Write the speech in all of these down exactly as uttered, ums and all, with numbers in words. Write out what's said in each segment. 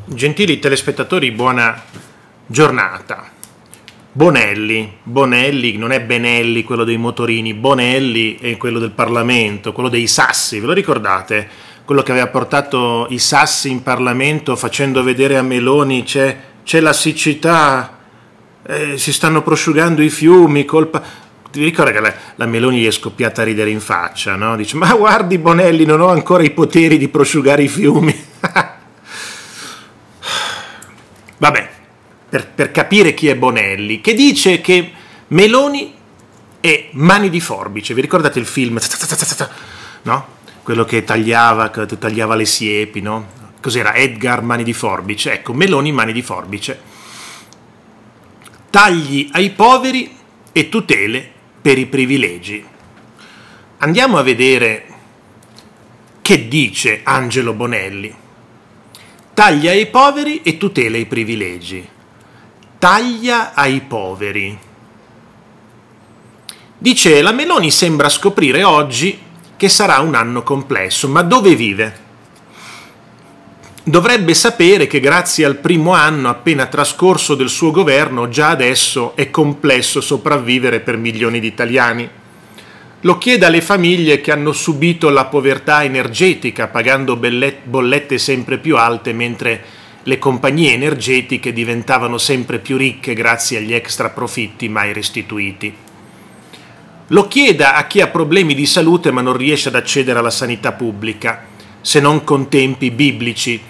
Gentili telespettatori, buona giornata. Bonelli, Bonelli, non è Benelli quello dei motorini, Bonelli è quello del Parlamento, quello dei sassi, ve lo ricordate? Quello che aveva portato i sassi in Parlamento facendo vedere a Meloni c'è, c'è la siccità, eh, si stanno prosciugando i fiumi, colpa... Ti ricordi che la, la Meloni gli è scoppiata a ridere in faccia, no? Dice, ma guardi Bonelli, non ho ancora i poteri di prosciugare i fiumi. Vabbè, per, per capire chi è Bonelli, che dice che Meloni è mani di forbice. Vi ricordate il film? No? Quello che tagliava, che tagliava le siepi, no? Cos'era? Edgar mani di forbice. Ecco, Meloni mani di forbice. Tagli ai poveri e tutele per i privilegi. Andiamo a vedere che dice Angelo Bonelli. Taglia ai poveri e tutela i privilegi. Taglia ai poveri. Dice, la Meloni sembra scoprire oggi che sarà un anno complesso, ma dove vive? Dovrebbe sapere che grazie al primo anno appena trascorso del suo governo già adesso è complesso sopravvivere per milioni di italiani. Lo chieda alle famiglie che hanno subito la povertà energetica pagando bollette sempre più alte mentre le compagnie energetiche diventavano sempre più ricche grazie agli extra profitti mai restituiti. Lo chieda a chi ha problemi di salute ma non riesce ad accedere alla sanità pubblica, se non con tempi biblici.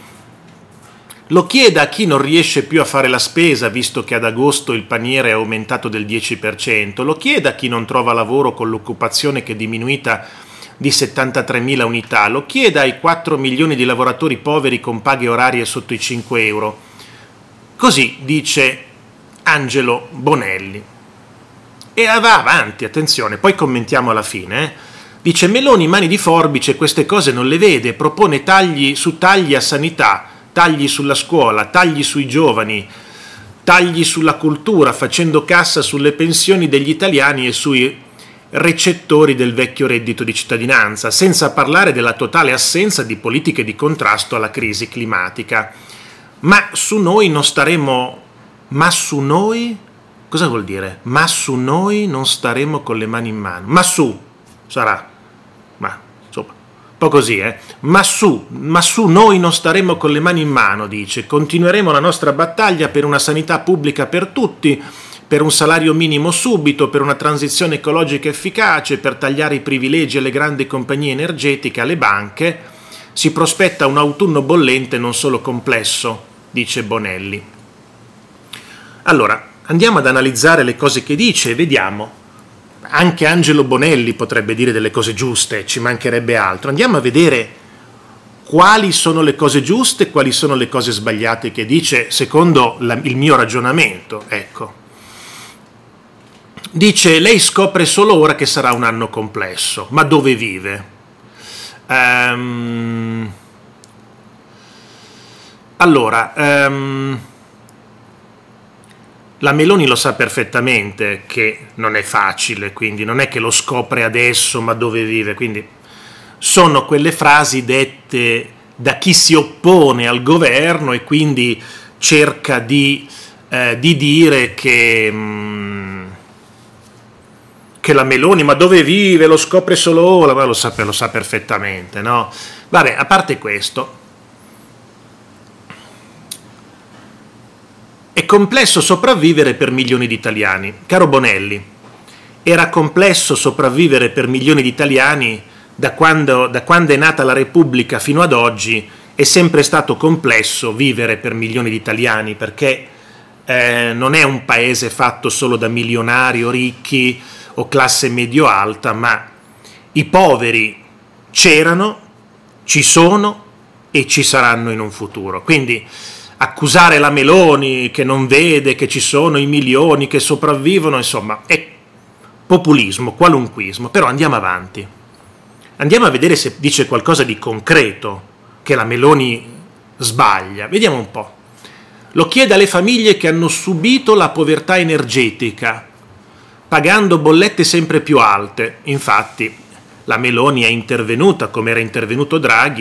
Lo chieda a chi non riesce più a fare la spesa, visto che ad agosto il paniere è aumentato del dieci per cento. Lo chieda a chi non trova lavoro con l'occupazione che è diminuita di settantatremila unità. Lo chieda ai quattro milioni di lavoratori poveri con paghe orarie sotto i cinque euro. Così dice Angelo Bonelli. E va avanti, attenzione, poi commentiamo alla fine. Eh? Dice Meloni mani di forbice, queste cose non le vede, propone tagli su tagli a sanità, tagli sulla scuola, tagli sui giovani, tagli sulla cultura, facendo cassa sulle pensioni degli italiani e sui recettori del vecchio reddito di cittadinanza, senza parlare della totale assenza di politiche di contrasto alla crisi climatica. Ma su noi non staremo... Ma su noi? Cosa vuol dire? Ma su noi non staremo con le mani in mano. Ma su, sarà. Ma, insomma... Un po' così, eh? Ma su, ma su noi non staremo con le mani in mano, dice. Continueremo la nostra battaglia per una sanità pubblica per tutti, per un salario minimo subito, per una transizione ecologica efficace, per tagliare i privilegi alle grandi compagnie energetiche, alle banche. Si prospetta un autunno bollente non solo complesso, dice Bonelli. Allora, andiamo ad analizzare le cose che dice e vediamo. Anche Angelo Bonelli potrebbe dire delle cose giuste, ci mancherebbe altro. Andiamo a vedere quali sono le cose giuste e quali sono le cose sbagliate che dice secondo la, il mio ragionamento. Ecco. Dice, lei scopre solo ora che sarà un anno complesso. Ma dove vive? Um, allora... Um, La Meloni lo sa perfettamente che non è facile, quindi non è che lo scopre adesso, ma dove vive, quindi sono quelle frasi dette da chi si oppone al governo e quindi cerca di, eh, di dire che, mh, che la Meloni, ma dove vive, lo scopre solo ora, ma lo sa, lo sa perfettamente, no? Vabbè, a parte questo, è complesso sopravvivere per milioni di italiani. Caro Bonelli, era complesso sopravvivere per milioni di italiani da quando, da quando è nata la Repubblica fino ad oggi, è sempre stato complesso vivere per milioni di italiani, perché eh, non è un paese fatto solo da milionari o ricchi o classe medio-alta, ma i poveri c'erano, ci sono e ci saranno in un futuro. Quindi accusare la Meloni che non vede che ci sono i milioni che sopravvivono, insomma, è populismo, qualunquismo. Però andiamo avanti. Andiamo a vedere se dice qualcosa di concreto che la Meloni sbaglia. Vediamo un po'. Lo chiede alle famiglie che hanno subito la povertà energetica, pagando bollette sempre più alte. Infatti, la Meloni è intervenuta, come era intervenuto Draghi,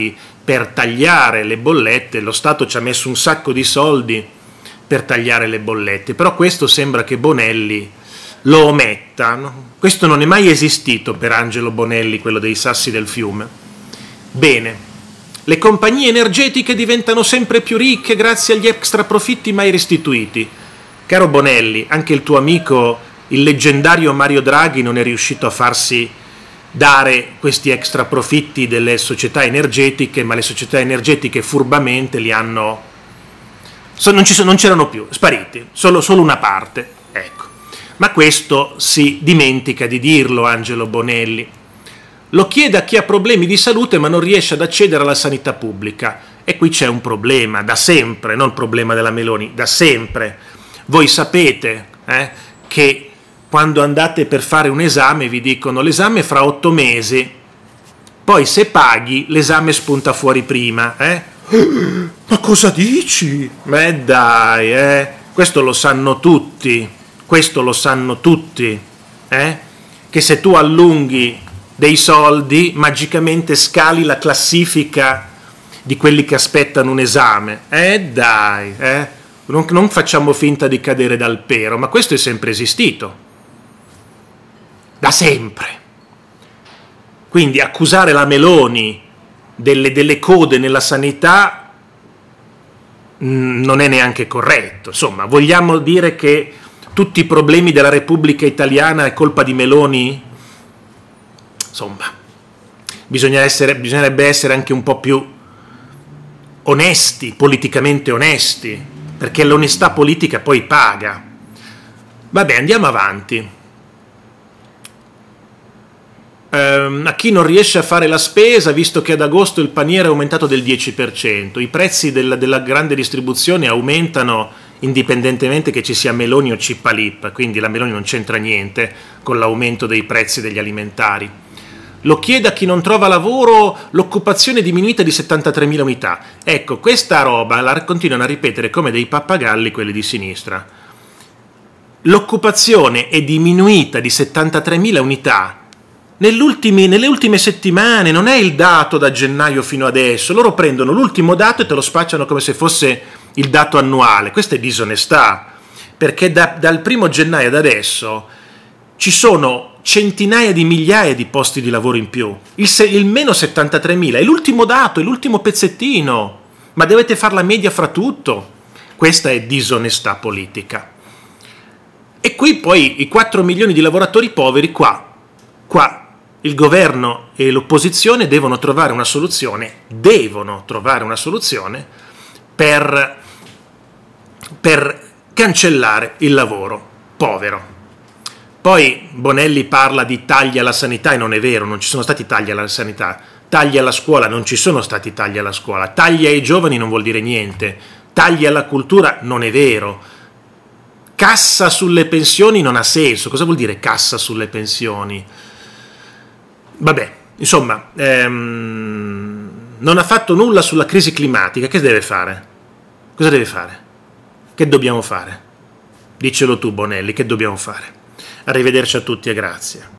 per tagliare le bollette, lo Stato ci ha messo un sacco di soldi per tagliare le bollette, però questo sembra che Bonelli lo ometta, no? Questo non è mai esistito per Angelo Bonelli, quello dei Sassi del Fiume. Bene, le compagnie energetiche diventano sempre più ricche grazie agli extra profitti mai restituiti. Caro Bonelli, anche il tuo amico, il leggendario Mario Draghi, non è riuscito a farsi dare questi extra profitti delle società energetiche, ma le società energetiche furbamente li hanno... non c'erano più, spariti, solo, solo una parte, ecco. Ma questo si dimentica di dirlo Angelo Bonelli. Lo chiede a chi ha problemi di salute ma non riesce ad accedere alla sanità pubblica. E qui c'è un problema, da sempre, non il problema della Meloni, da sempre. Voi sapete eh, che quando andate per fare un esame vi dicono l'esame fra otto mesi, poi se paghi l'esame spunta fuori prima. Eh? Ma cosa dici? Ma dai, eh? Questo lo sanno tutti, questo lo sanno tutti, eh? Che se tu allunghi dei soldi, magicamente scali la classifica di quelli che aspettano un esame. Eh dai, eh? Non, non facciamo finta di cadere dal pero, ma questo è sempre esistito, da sempre. Quindi accusare la Meloni delle, delle code nella sanità mh, non è neanche corretto. Insomma, vogliamo dire che tutti i problemi della Repubblica Italiana è colpa di Meloni? Insomma, bisogna essere, bisognerebbe essere anche un po' più onesti, politicamente onesti, perché l'onestà politica poi paga. Vabbè, andiamo avanti. Ehm, a chi non riesce a fare la spesa, visto che ad agosto il paniere è aumentato del dieci per cento, i prezzi della, della grande distribuzione aumentano indipendentemente che ci sia Meloni o Cipalip, quindi la Meloni non c'entra niente con l'aumento dei prezzi degli alimentari. Lo chiede a chi non trova lavoro, l'occupazione è diminuita di settantatremila unità. Ecco, questa roba la continuano a ripetere come dei pappagalli quelli di sinistra. L'occupazione è diminuita di settantatremila unità nelle ultime settimane, non è il dato da gennaio fino adesso. Loro prendono l'ultimo dato e te lo spacciano come se fosse il dato annuale. Questa è disonestà, perché da, dal primo gennaio ad adesso ci sono centinaia di migliaia di posti di lavoro in più. Il, se, il meno settantatremila è l'ultimo dato, è l'ultimo pezzettino, ma dovete fare la media fra tutto. Questa è disonestà politica. E qui poi i quattro milioni di lavoratori poveri, qua, qua il governo e l'opposizione devono trovare una soluzione, devono trovare una soluzione per, per cancellare il lavoro povero. Poi Bonelli parla di tagli alla sanità e non è vero, non ci sono stati tagli alla sanità, tagli alla scuola, non ci sono stati tagli alla scuola, tagli ai giovani non vuol dire niente, tagli alla cultura non è vero, cassa sulle pensioni non ha senso. Cosa vuol dire cassa sulle pensioni? Vabbè, insomma, ehm, non ha fatto nulla sulla crisi climatica. Che deve fare? Cosa deve fare? Che dobbiamo fare? Dicelo tu, Bonelli, che dobbiamo fare? Arrivederci a tutti e grazie.